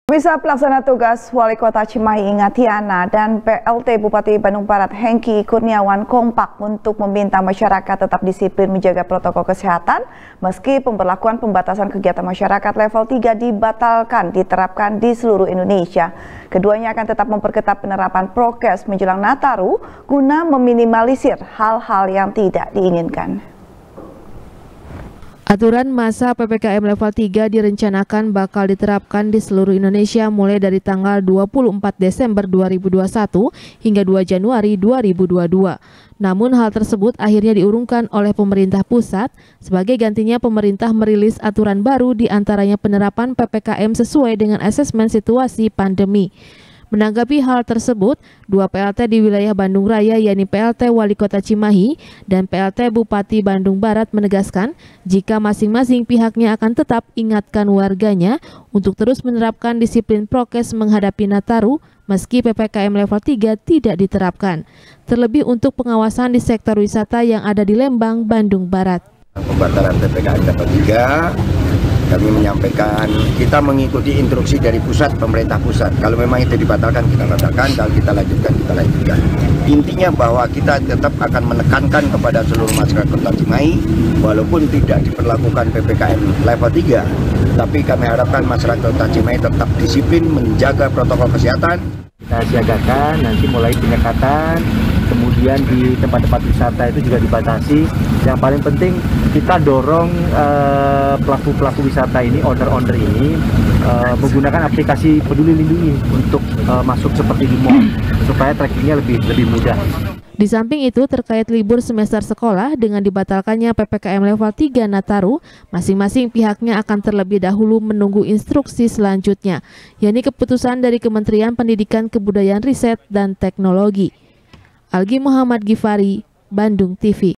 Bisa pelaksana tugas Wali Kota Cimahi Ingatiana dan PLT Bupati Bandung Barat Hengki Kurniawan kompak untuk meminta masyarakat tetap disiplin menjaga protokol kesehatan meski pemberlakuan pembatasan kegiatan masyarakat level 3 dibatalkan diterapkan di seluruh Indonesia. Keduanya akan tetap memperketat penerapan prokes menjelang Nataru guna meminimalisir hal-hal yang tidak diinginkan. Aturan masa PPKM level 3 direncanakan bakal diterapkan di seluruh Indonesia mulai dari tanggal 24 Desember 2021 hingga 2 Januari 2022. Namun hal tersebut akhirnya diurungkan oleh pemerintah pusat sebagai gantinya pemerintah merilis aturan baru di antaranya penerapan PPKM sesuai dengan asesmen situasi pandemi. Menanggapi hal tersebut, dua PLT di wilayah Bandung Raya yakni PLT Wali Kota Cimahi dan PLT Bupati Bandung Barat menegaskan jika masing-masing pihaknya akan tetap ingatkan warganya untuk terus menerapkan disiplin prokes menghadapi Nataru meski PPKM level 3 tidak diterapkan. Terlebih untuk pengawasan di sektor wisata yang ada di Lembang, Bandung Barat. Pembatalan PPKM level 3 kami menyampaikan kita mengikuti instruksi dari pusat, pemerintah pusat. Kalau memang itu dibatalkan, kita batalkan. Kalau kita lanjutkan, kita lanjutkan. Intinya bahwa kita tetap akan menekankan kepada seluruh masyarakat Kota Cimahi, walaupun tidak diperlakukan PPKM level 3, tapi kami harapkan masyarakat Kota Cimahi tetap disiplin menjaga protokol kesehatan. Kita siagakan nanti mulai penyekatan, kemudian di tempat-tempat wisata itu juga dibatasi. Yang paling penting kita dorong pelaku-pelaku wisata ini, owner-owner ini menggunakan aplikasi Peduli Lindungi untuk masuk seperti di mall supaya trackingnya lebih mudah. Di samping itu, terkait libur semester sekolah dengan dibatalkannya PPKM level 3 Nataru, masing-masing pihaknya akan terlebih dahulu menunggu instruksi selanjutnya, yakni keputusan dari Kementerian Pendidikan Kebudayaan Riset dan Teknologi. Algi Muhammad Gifari, Bandung TV.